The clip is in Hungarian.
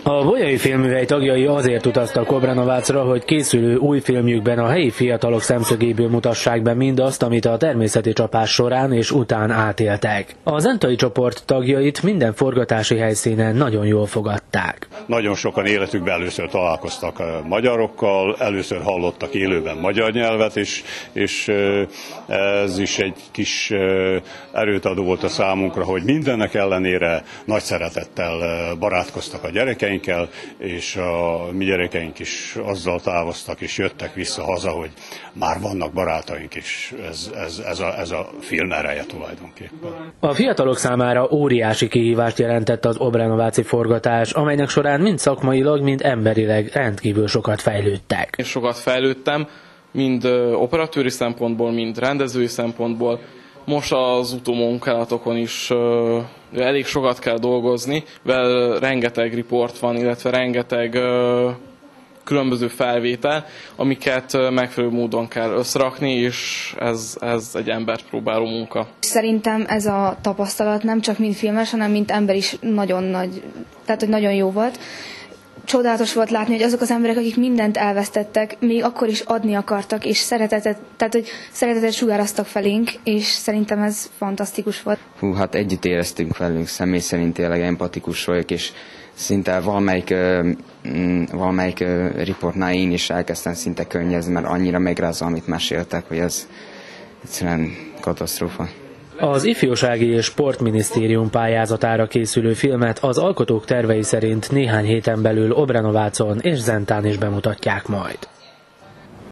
A Bolyai Filmműhely tagjai azért utaztak Obranovácra, hogy készülő új filmjükben a helyi fiatalok szemszögéből mutassák be mindazt, amit a természeti csapás során és után átéltek. A zentai csoport tagjait minden forgatási helyszínen nagyon jól fogadták. Nagyon sokan életükben először találkoztak magyarokkal, először hallottak élőben magyar nyelvet, és ez is egy kis erőt adó volt a számunkra, hogy mindennek ellenére nagy szeretettel barátkoztak a gyerekeinkkel, és a mi gyerekeink is azzal távoztak, és jöttek vissza haza, hogy már vannak barátaink is. Ez a film ereje tulajdonképpen. A fiatalok számára óriási kihívást jelentett az obranováci forgatás, amelynek során mind szakmailag, mind emberileg rendkívül sokat fejlődtek. Én sokat fejlődtem, mind operatőri szempontból, mind rendezői szempontból. Most az utómunkálatokon is elég sokat kell dolgozni, mivel rengeteg riport van, illetve rengeteg különböző felvétel, amiket megfelelő módon kell összerakni, és ez egy embert próbáló munka. Szerintem ez a tapasztalat nem csak mind filmes, hanem mint ember is nagyon nagy, tehát hogy nagyon jó volt. Csodálatos volt látni, hogy azok az emberek, akik mindent elvesztettek, még akkor is adni akartak, és szeretetet sugároztak felénk, és szerintem ez fantasztikus volt. Hát együtt éreztünk velünk, személy szerint tényleg empatikus vagyok, és szinte valamelyik riportnál én is elkezdtem szinte könnyezni, mert annyira megrázza, amit meséltek, hogy ez egyszerűen katasztrófa. Az Ifjúsági és Sportminisztérium pályázatára készülő filmet az alkotók tervei szerint néhány héten belül Obranovácon és Zentán is bemutatják majd.